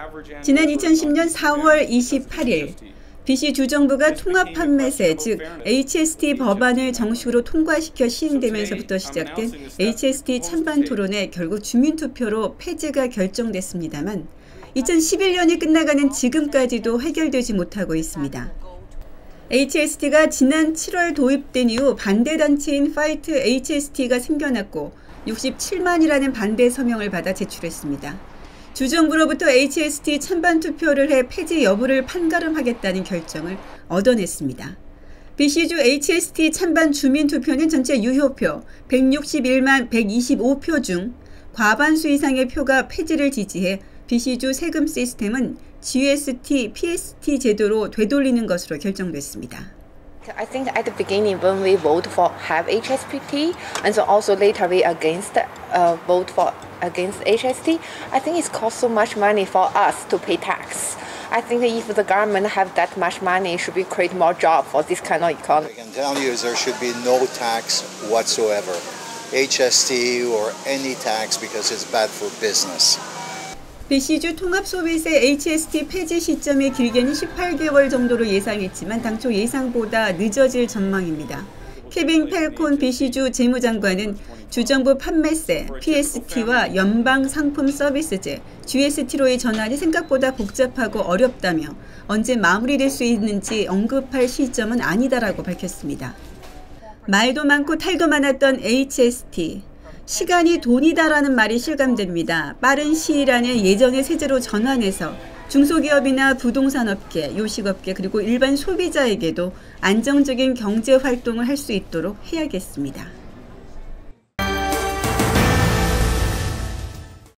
지난 2010년 4월 28일 BC 주정부가 통합 판매세, 즉 HST 법안을 정식으로 통과시켜 시행되면서부터 시작된 HST 찬반 토론에 결국 주민투표로 폐지가 결정됐습니다만 2011년이 끝나가는 지금까지도 해결되지 못하고 있습니다. HST가 지난 7월 도입된 이후 반대단체인 파이트 HST가 생겨났고 67만이라는 반대 서명을 받아 제출했습니다. 주정부로부터 HST 찬반 투표를 해 폐지 여부를 판가름하겠다는 결정을 얻어냈습니다. BC주 HST 찬반 주민 투표는 전체 유효표 161만 125표 중 과반수 이상의 표가 폐지를 지지해 BC주 세금 시스템은 GST, PST 제도로 되돌리는 것으로 결정됐습니다. I think at the beginning when we vote for have HST and so also later we vote for against HST, I think it's cost so much money for us to pay tax. I think if the government have that much money, it should be create more job for this kind of economy. I can tell you there should be no tax whatsoever, HST or any tax because it's bad for business. BC주 통합소비세 HST 폐지 시점이 길게는 18개월 정도로 예상했지만 당초 예상보다 늦어질 전망입니다. 케빈 펠콘 BC주 재무장관은 주정부 판매세, PST와 연방상품서비스제, GST로의 전환이 생각보다 복잡하고 어렵다며 언제 마무리될 수 있는지 언급할 시점은 아니다라고 밝혔습니다. 말도 많고 탈도 많았던 HST. 시간이 돈이다라는 말이 실감됩니다. 빠른 시일 안에 예전의 세제로 전환해서 중소기업이나 부동산업계, 요식업계 그리고 일반 소비자에게도 안정적인 경제 활동을 할 수 있도록 해야겠습니다.